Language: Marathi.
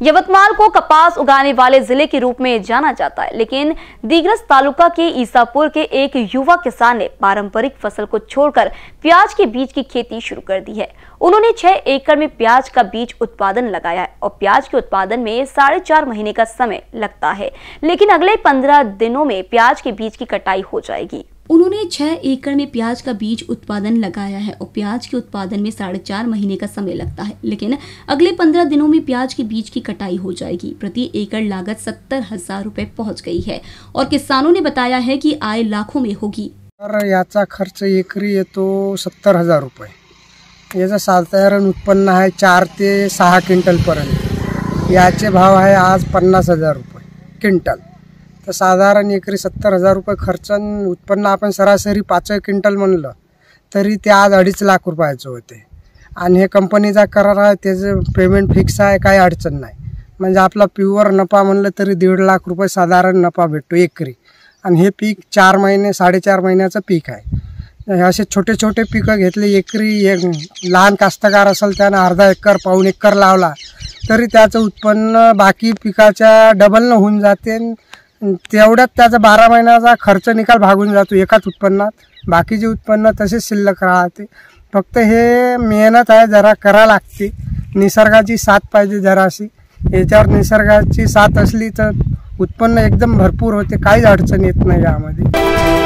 यवतमाल को कपास उगाने वाले जिले के रूप में जाना जाता है, लेकिन दिग्रस तालुका के ईसापुर के एक युवा किसान ने पारंपरिक फसल को छोड़कर प्याज के बीज की खेती शुरू कर दी है। उन्होंने 6 एकड़ में प्याज का बीज उत्पादन लगाया है और प्याज के उत्पादन में 4.5 महीने का समय लगता है, लेकिन अगले 15 दिनों में प्याज के बीज की कटाई हो जाएगी। उन्होंने 6 एकड़ में प्याज का बीज उत्पादन लगाया है और प्याज के उत्पादन में 4.5 महीने का समय लगता है, लेकिन अगले 15 दिनों में प्याज के बीज की कटाई हो जाएगी। प्रति एकड़ लागत 70,000 रुपए पहुंच गई है और किसानों ने बताया है कि आय लाखों में होगी। याचा खर्च एकरी येतो 70,000 रुपये। याचं साधारण उत्पन्न आहे 4 ते 6 क्विंटल पर्यंत। याचे भाव आहे आज 50,000 रुपये क्विंटल। तर साधारण एकरी 70,000 रुपये खर्च उत्पन्न आपण सरासरी 5 क्विंटल म्हणलं तरी ते आज 2.5 लाख रुपयाचं होते। आणि हे कंपनीचा करार आहे, त्याचं पेमेंट फिक्स आहे, काही अडचण नाही। म्हणजे आपला प्युअर नफा म्हणलं तरी 1.5 लाख रुपये साधारण नफा भेटतो एकरी। आणि हे पीक 4 महिने 4.5 महिन्याचं पीक आहे। असे छोटे छोटे पिकं घेतले एकरी, एक लहान कास्तकार असेल त्यानं अर्धा एकर पाऊण एकर लावला तरी त्याचं उत्पन्न बाकी पिकाच्या डबलनं होऊन जाते। तेवढ्यात त्याचा 12 महिन्याचा खर्च निकाल भागून जातो एकाच उत्पन्नात। बाकीचे उत्पन्न तसेच शिल्लक राहते। फक्त हे मेहनत आहे, जरा करा लागते, निसर्गाची साथ पाहिजे जराशी। याच्यावर निसर्गाची साथ असली तर उत्पन्न एकदम भरपूर होते, काहीच अडचण येत नाही यामध्ये।